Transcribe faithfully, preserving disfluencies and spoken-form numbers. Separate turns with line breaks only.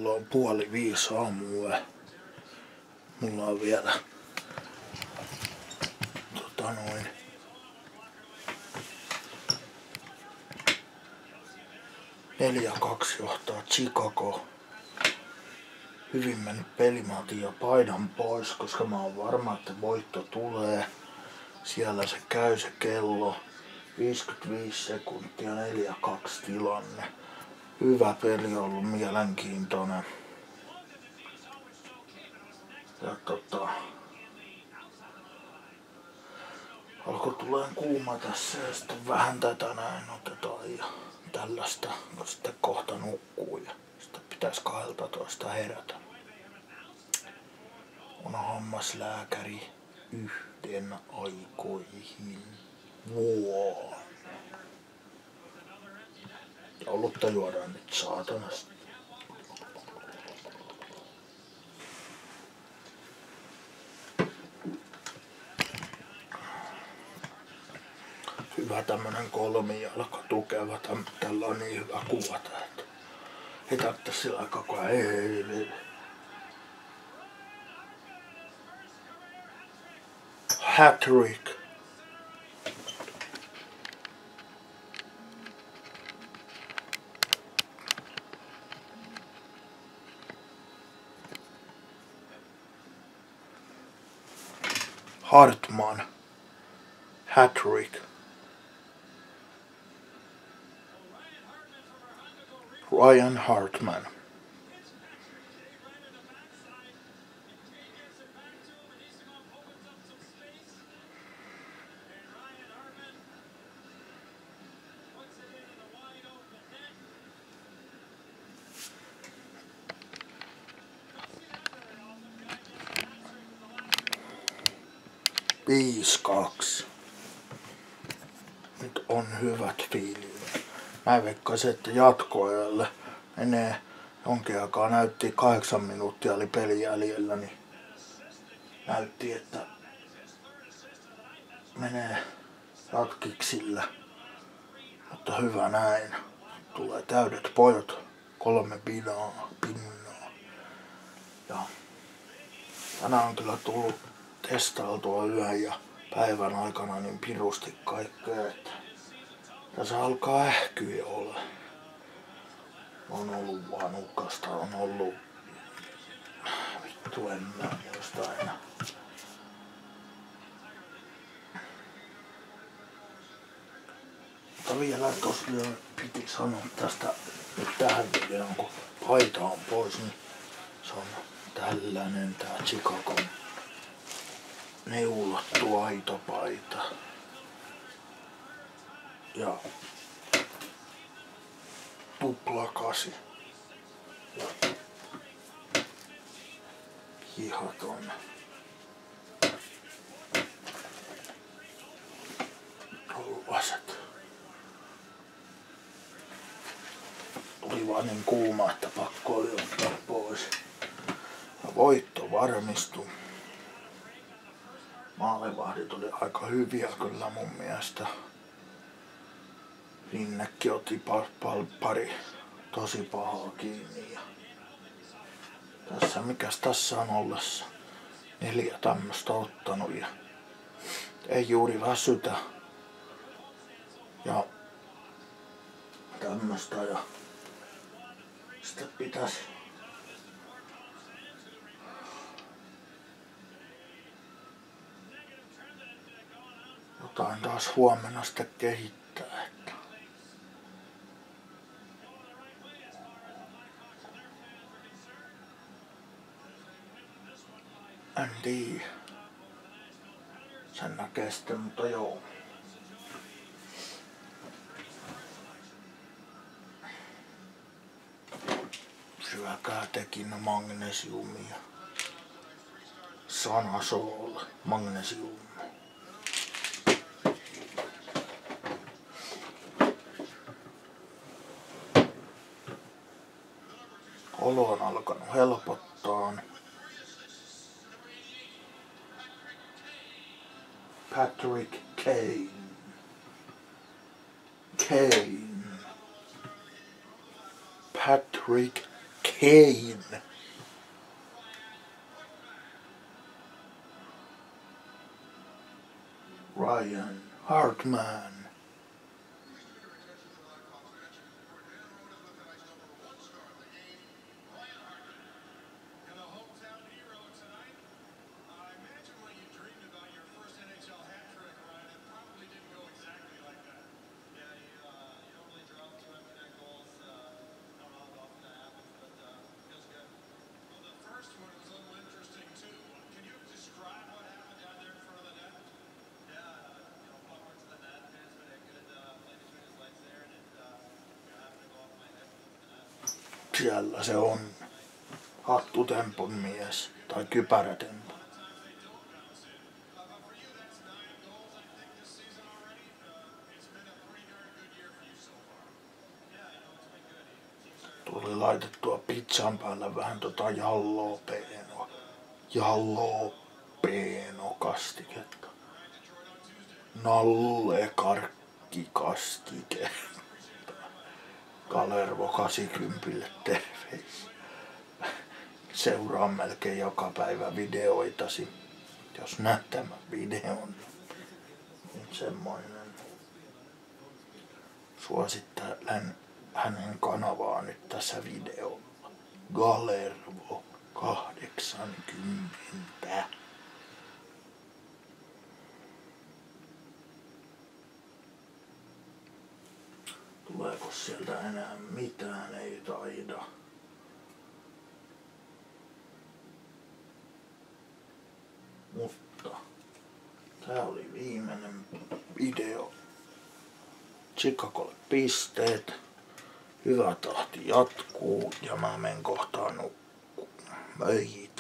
kello on puoli viisi aamulla. Mulla on vielä tota noin neljä kaksi johtaa Chicago. Hyvin mennyt peli, mä otin jo paidan pois, koska mä oon varma, että voitto tulee. Siellä se käy se kello. viisikymmentäviisi sekuntia, neljä kaksi tilanne. Hyvä peli, ollut mielenkiintoinen. Ja tota... alkoi tuleen kuuma tässä ja sitten vähän tätä näin otetaan ja tällaista, kun sitten kohta nukkuu ja sitten pitäisi kaksitoista herätä. On hammaslääkäri yhteen aikoihin vuonna. Ja olutta juodaan nyt saatanasti. Hyvä tämmönen kolmijalka tukeva, tällä on niin hyvä kuvata, että ei tarvitse sillä koko ajan ei, ei, ei. Hat-trick. Hartman. Hat-trick. Ryan Hartman. viisi kaksi. Nyt on hyvät fiilit. Mä veikkasin, että jatkoajalle menee jonkin aikaa. Näytti kahdeksan minuuttia oli peli jäljellä, niin näytti, että menee jatkiksillä. Mutta hyvä näin. Tulee täydet pojot. Kolme pinaa. pinnaa. Ja tänään on kyllä tullut testailtua yön ja päivän aikana niin pirusti kaikkea, että tässä alkaa ähkyä olla. On ollut vaan ukkasta, on ollut vittu en mä muista aina. Mutta vielä tosiaan piti sanoa tästä nyt tähän videoon, kun paita on pois, niin se on tällainen tää Chicagon neulattu aitopaita. Ja tuplakasi. Ja hihat on rullaset. Tuli vaan niin kuuma, että pakko oli ottaa pois. Ja voitto varmistui. Maalivahdit oli aika hyviä kyllä mun mielestä. Rinnekin otti pari tosi pahaa kiinni. Ja tässä mikäs tässä on ollessa. Neljä tämmöstä ottanut ja ei juuri väsytä. Ja tämmöstä ja sitten pitäis jotain taas huomenna sitten kehittää, että en tiedä. Sen näkee sitten, mutta joo. Syökää tekin magnesiumia. Sanasol, magnesium. Olo on alkanut helpottaa. Patrick Kane. Kane. Patrick Kane. Ryan Hartman. Siellä se on hattutempun mies tai kypärätempun. Tuli laitettua pizzan päällä vähän tota jallopeenoa. Jallopeeno-kastiketta. Nalle karkkikastike. Kalervo kahdeksankymmentä terveisiä. Seuraan melkein joka päivä videoitasi. Jos näet tämän videon, niin semmoinen. Suosittelen hänen kanavaa nyt tässä videolla. Galervo kahdeksankymmentä. Tuleeko sieltä enää mitään? Ei taida. Mutta tää oli viimeinen video. Chicagolle pisteet. Hyvä tahti jatkuu ja mä menen kohtaan nukkumaan. Möi.